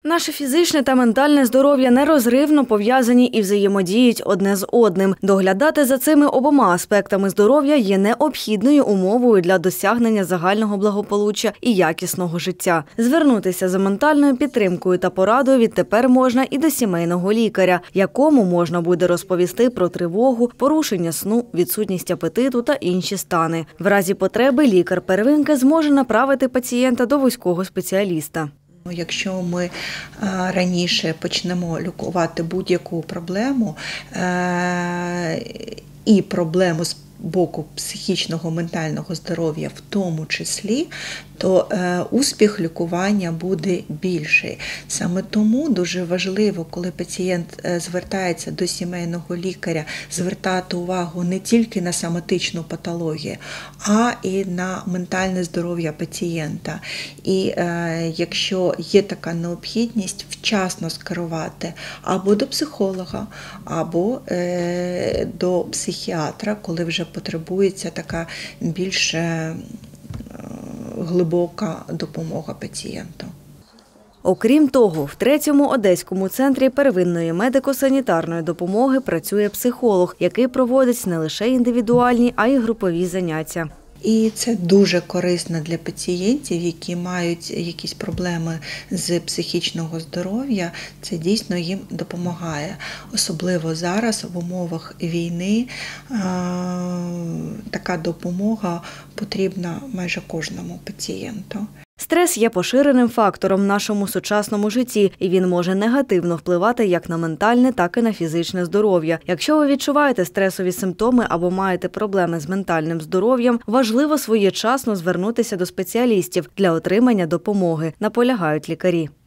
Наше фізичне та ментальне здоров'я нерозривно пов'язані і взаємодіють одне з одним. Доглядати за цими обома аспектами здоров'я є необхідною умовою для досягнення загального благополуччя і якісного життя. Звернутися за ментальною підтримкою та порадою відтепер можна і до сімейного лікаря, якому можна буде розповісти про тривогу, порушення сну, відсутність апетиту та інші стани. В разі потреби лікар первинки зможе направити пацієнта до вузького спеціаліста. Якщо ми раніше почнемо лікувати будь-яку проблему і проблему з боку психічного, ментального здоров'я в тому числі, то успіх лікування буде більший. Саме тому дуже важливо, коли пацієнт звертається до сімейного лікаря, звертати увагу не тільки на соматичну патологію, а і на ментальне здоров'я пацієнта. І якщо є така необхідність, вчасно скерувати або до психолога, або до психіатра, коли вже потребується така більш глибока допомога пацієнту. Окрім того, в 3-му Одеському центрі первинної медико-санітарної допомоги працює психолог, який проводить не лише індивідуальні, а й групові заняття. І це дуже корисно для пацієнтів, які мають якісь проблеми з психічного здоров'я. Це дійсно їм допомагає. Особливо зараз в умовах війни така допомога потрібна майже кожному пацієнту. Стрес є поширеним фактором в нашому сучасному житті, і він може негативно впливати як на ментальне, так і на фізичне здоров'я. Якщо ви відчуваєте стресові симптоми або маєте проблеми з ментальним здоров'ям, важливо своєчасно звернутися до спеціалістів для отримання допомоги, наполягають лікарі.